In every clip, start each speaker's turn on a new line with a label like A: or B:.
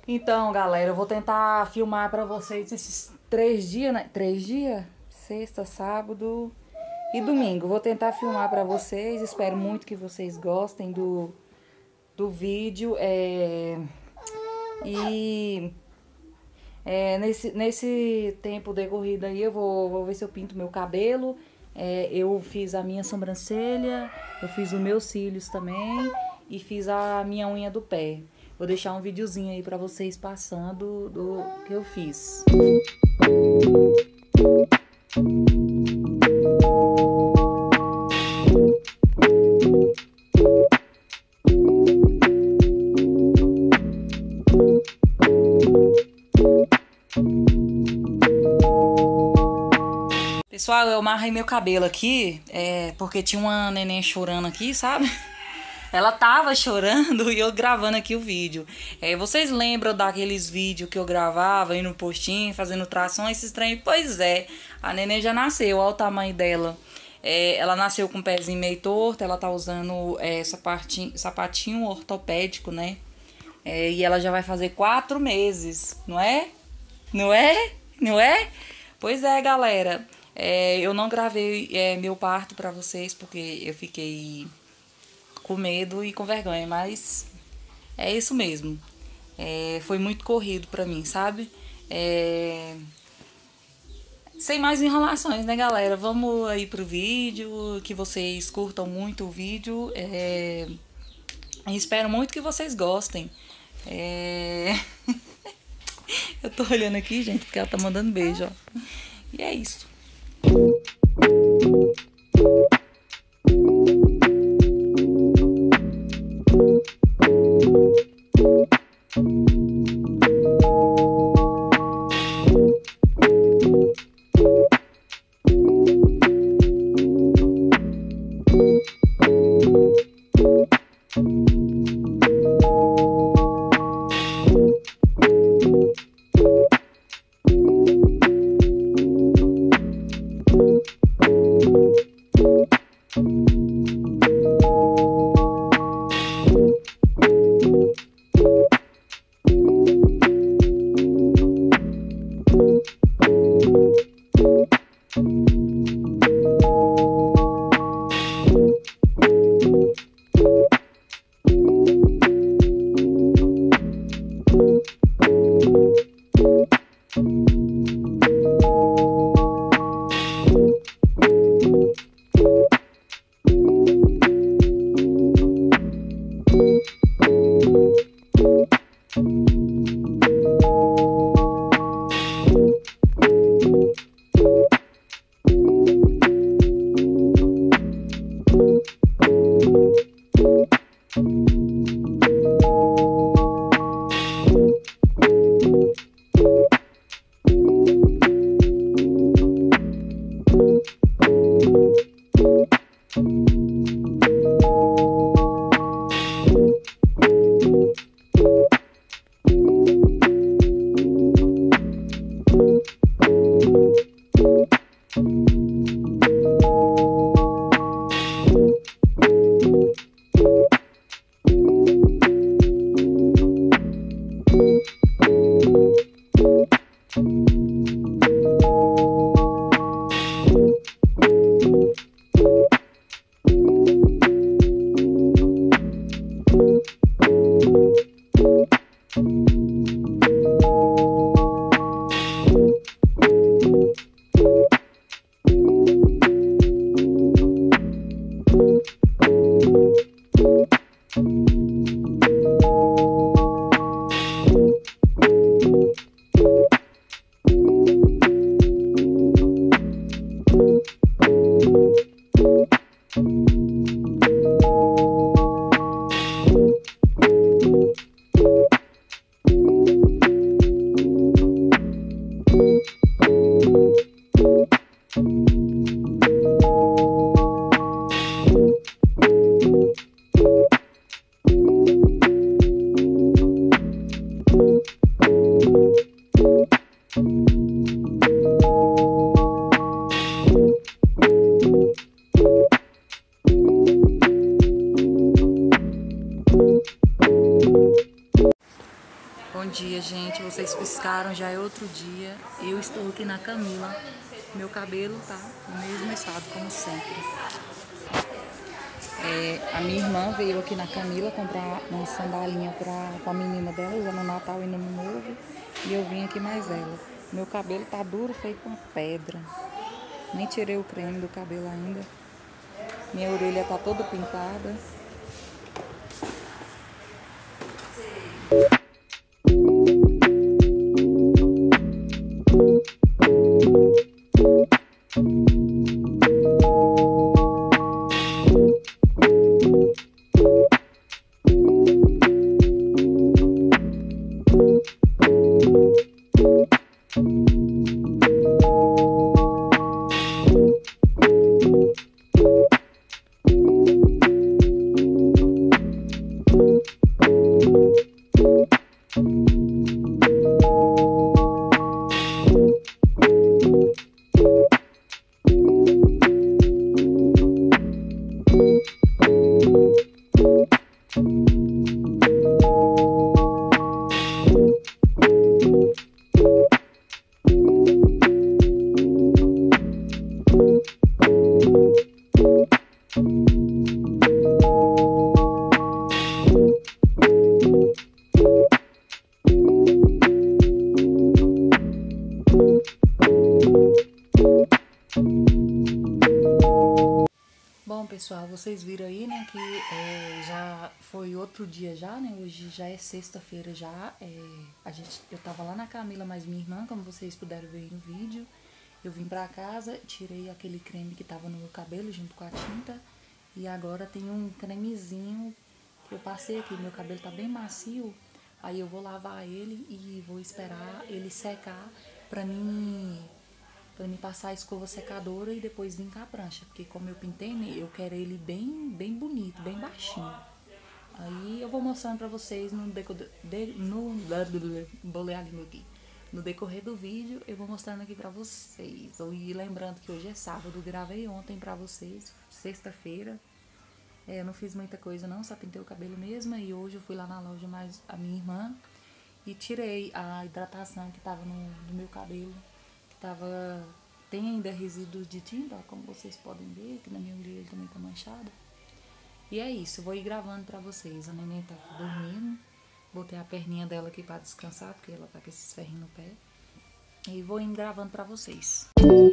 A: Então, galera, eu vou tentar filmar pra vocês esses 3 dias, né? 3 dias? Sexta, sábado e domingo. Vou tentar filmar pra vocês. Espero muito que vocês gostem do vídeo. E nesse tempo decorrido aí, eu vou ver se eu pinto meu cabelo. Eu fiz a minha sobrancelha, eu fiz os meus cílios também e fiz a minha unha do pé. Vou deixar um videozinho aí pra vocês passando do que eu fiz. Pessoal, eu amarrei meu cabelo aqui, porque tinha uma neném chorando aqui, sabe? Ela tava chorando e eu gravando aqui o vídeo. Vocês lembram daqueles vídeos que eu gravava aí no postinho, fazendo trações, esses trem? Pois é, a neném já nasceu, olha o tamanho dela. Ela nasceu com o pezinho meio torto, ela tá usando sapatinho ortopédico, né? E ela já vai fazer 4 meses, não é? Não é? Não é? Pois é, galera. Eu não gravei meu parto pra vocês porque eu fiquei com medo e com vergonha, mas é isso mesmo. Foi muito corrido pra mim, sabe? Sem mais enrolações, né, galera? Vamos aí pro vídeo, que vocês curtam muito o vídeo. Espero muito que vocês gostem. Eu tô olhando aqui, gente, porque ela tá mandando beijo, ó. E é isso. Bom dia, gente. Vocês piscaram, já é outro dia. Eu estou aqui na Camila. Meu cabelo tá no mesmo estado, como sempre. A minha irmã veio aqui na Camila comprar uma sandalinha pra a menina dela, já no Natal e no Ano Novo. E eu vim aqui mais ela. Meu cabelo tá duro, feito uma pedra. Nem tirei o creme do cabelo ainda. Minha orelha tá toda pintada. Bom, pessoal, vocês viram aí, né, que já foi outro dia já, né, hoje já é sexta-feira já, eu tava lá na Camila, mais minha irmã, como vocês puderam ver aí no vídeo, eu vim pra casa, tirei aquele creme que tava no meu cabelo junto com a tinta, e agora tem um cremezinho que eu passei aqui, meu cabelo tá bem macio, aí eu vou lavar ele e vou esperar ele secar pra mim passar a escova secadora e depois vir com a prancha. Porque como eu pintei, né, eu quero ele bem bonito, bem baixinho. Aí eu vou mostrando pra vocês no decorrer do vídeo, eu vou mostrando aqui pra vocês. E lembrando que hoje é sábado, gravei ontem pra vocês, sexta-feira. Eu não fiz muita coisa não, só pintei o cabelo mesmo. E hoje eu fui lá na loja mais a minha irmã e tirei a hidratação que tava no meu cabelo. Tem ainda resíduos de tinta, ó, como vocês podem ver, que na minha orelha também tá manchada. E é isso, eu vou ir gravando pra vocês. A neném tá dormindo, botei a perninha dela aqui pra descansar, porque ela tá com esses ferrinhos no pé. E vou indo gravando pra vocês.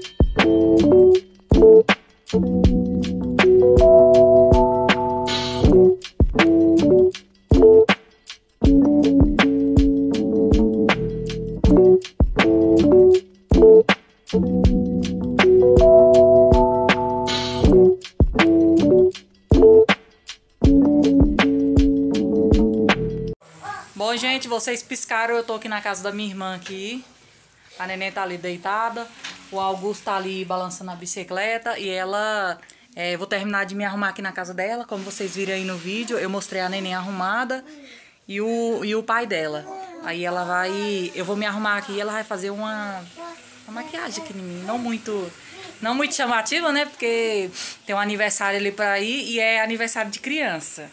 A: Bom, gente, vocês piscaram, eu tô aqui na casa da minha irmã aqui. A neném tá ali deitada, o Augusto tá ali balançando a bicicleta e ela... vou terminar de me arrumar aqui na casa dela, como vocês viram aí no vídeo, eu mostrei a neném arrumada e o pai dela. Aí ela vai... Eu vou me arrumar aqui e ela vai fazer uma maquiagem aqui em mim, não muito chamativa, né? Porque tem um aniversário ali pra ir e é aniversário de criança.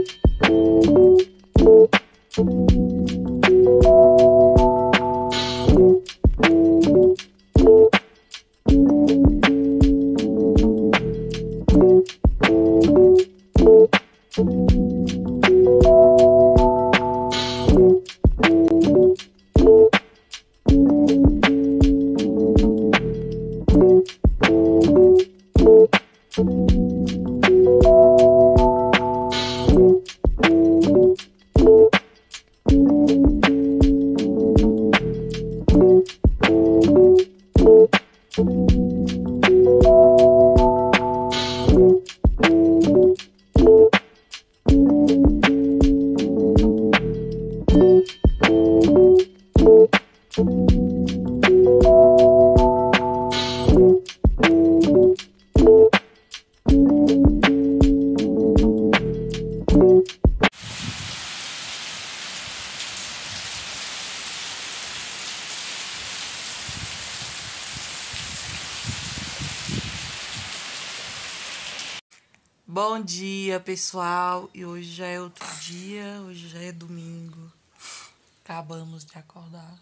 A: Bom dia, pessoal. E hoje já é outro dia, hoje já é domingo. Acabamos de acordar.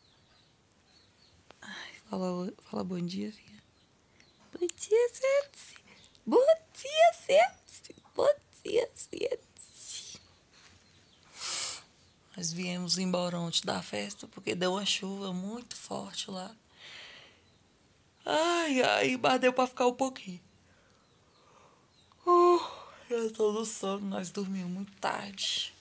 A: Ai, fala bom dia, filha. Bom dia, Sete. Bom dia, Sete. Bom dia, Sete. Nós viemos embora ontem da festa porque deu uma chuva muito forte lá. Ai, mas deu pra ficar um pouquinho. Já tô no sono, nós dormimos muito tarde.